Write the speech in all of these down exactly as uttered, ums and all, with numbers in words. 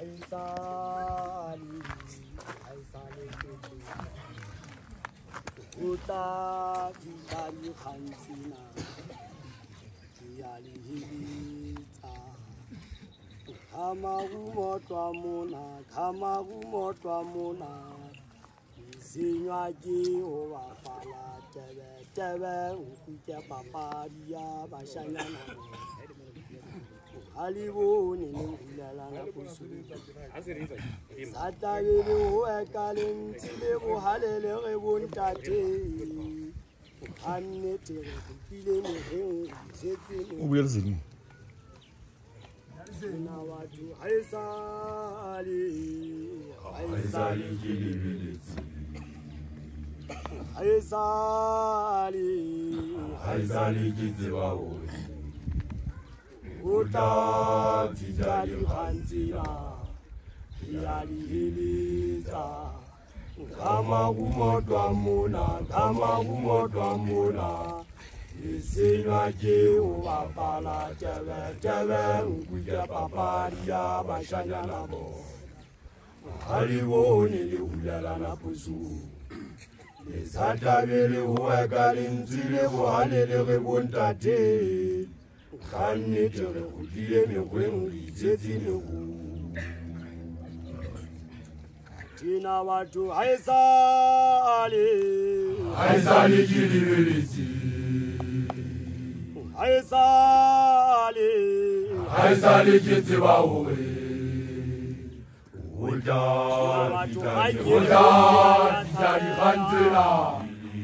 haisali haisali uta vitali khansina yali hilita kama umotwa mona kama umotwa mona Sinyaki owa pala tebe tebe ukuke paparia bashanyana Halibu ni ngilala na kusuri Satagili uwekalim tilebu halele rebuntate Annete kile muhengu zeti Ubiyazini Na watu haisali haisali kilibiliti Haisali haisali kiziwawo Uta tijali khanzira Yali hilita Kama umotwa muna Kama umotwa muna Isinywa jiwa pala Tebe tebe Ukuja paparia Bashanyana bo Halibu niliulala na pusu Satabili uwekali nzile buhalele rebuntate Kanitere kudile mikwengu lizeti miku Katina watu haisali haisali kilibiliti Haisali haisali kiziwawo Uta vitali Uta vitali khanzira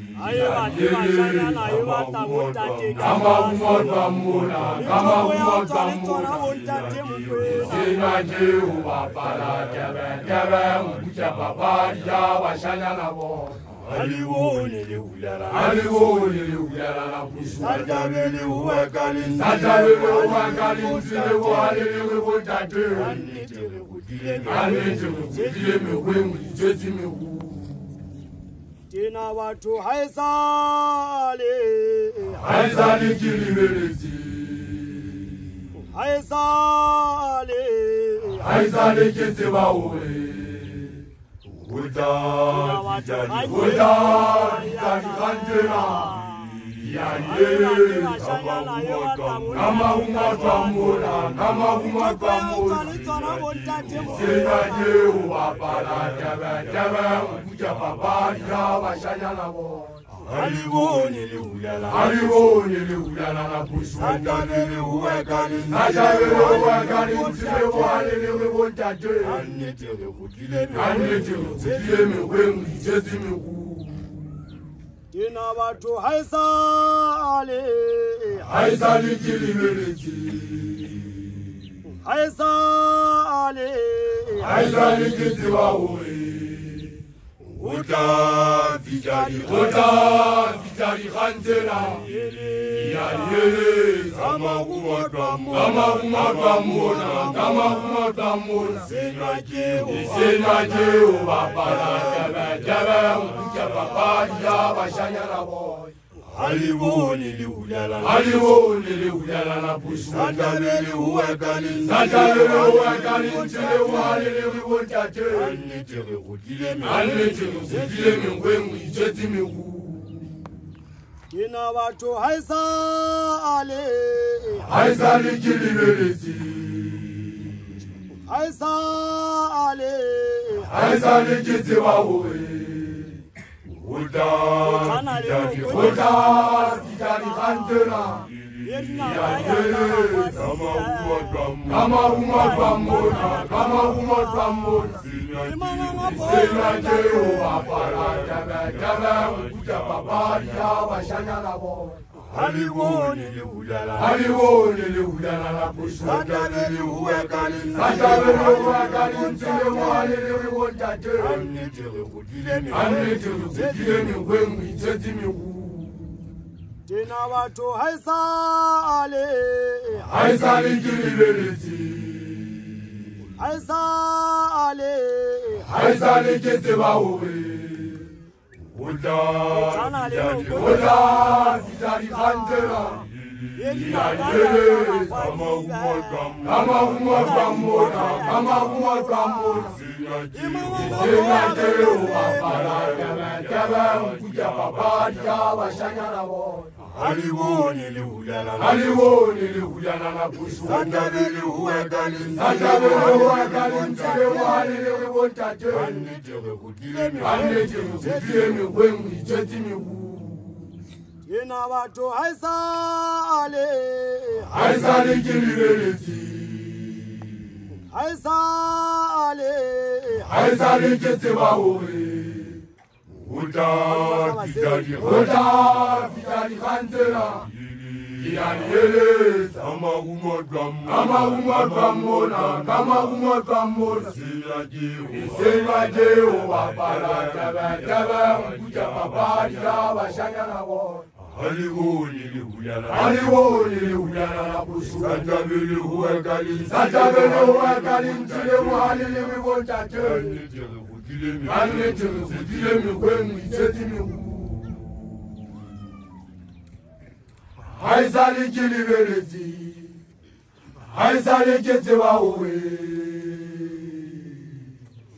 Kama umotwa muna Kama umotwa muna Sinyaki uwa pala tebe tebe ukuke paparia bashanyana bo Haliwoni liulala Haliwoni liulala na pusu Satabili uwekali Satabili uwekali nzile buhalele rebuntate Annitere kudile Annitere kudile mikwengu lizeti miku Tina watu haisali haisali kilibiliti Haisali haisali kiziwawo Uta vitali Uta vitali khanzira Yali Kama umotwa muna Kama umotwa muna Sinyaki uwa pala tebe tebe ukuke paparia bashanyana bo Haliwoni liulala Haliwoni liulala na pusu Satabili uwekali Satabili uwekali nzile buhalele rebuntate Annitere kudile Annitere kudile mikwengu lizeti miku Tina watu haisali haisali kilibiliti Haisali haisali kiziwawo Uta vitali Uta vitali khanzira Yali Kama umotwa muna Kama umotwa muna Kama umotwa muna Sinyaki uwa pala tebe tebe ukuke paparia bashanyana bo Haliwoni liulala Haliwoni liulala na pusu Satabili uwekali Satabili uwekali nzile buhalele rebuntate Annitere kudile Annitere kudile mikwengu lizeti miku Tina watu haisali haisali kilibiliti Haisali haisali kiziwawo Uta vitali Uta vitali khanzira Yali Kama umotwa muna Kama umotwa muna Sinyaki uwa pala tebe tebe ukuke paparia bashanyana bo Haliwoni liulala Haliwoni liulala na pusu Satabili uwekali Satabili uwekali nzile buhalele rebuntate Annitere kudile Annitere kudile mikwengu lizeti miku Tina watu haisali haisali kilibiliti Haisali haisali kiziwawo Uta vitali Uta vitali khanzira Inayele kama umwagamu kama umwagamuna kama umwagamuna Sinyaje ubapala Kebe kebe mkuja babadia washanyana wote Aliwoni lihuliana Aliwoni lihuliana na kushu Sanjabili huwekali Sanjabili huwekali mtile wali liwontate Anijere kutile mi Anijere kutile mi wengu ijeti mi wu Yena watu haisa ale Haisa likilibelezi Haisa ale Haisa likete wawe Uta kitari Uta kitari kantela Inayele Kama umwagamu Kama umwagamuna Kama umwagamuna Sinyaje Sinyaje ubapala Kebe kebe mkuja babadia washanyana wote Aliwoni lihuliana Aliwoni lihuliana na kushu Sanjabili huwekali Sanjabili huwekali mtile wali liwontate Anijere kutile mi Anijere kutile mi wengu ijeti mi wu Haisa likilibelezi Haisa likete wawe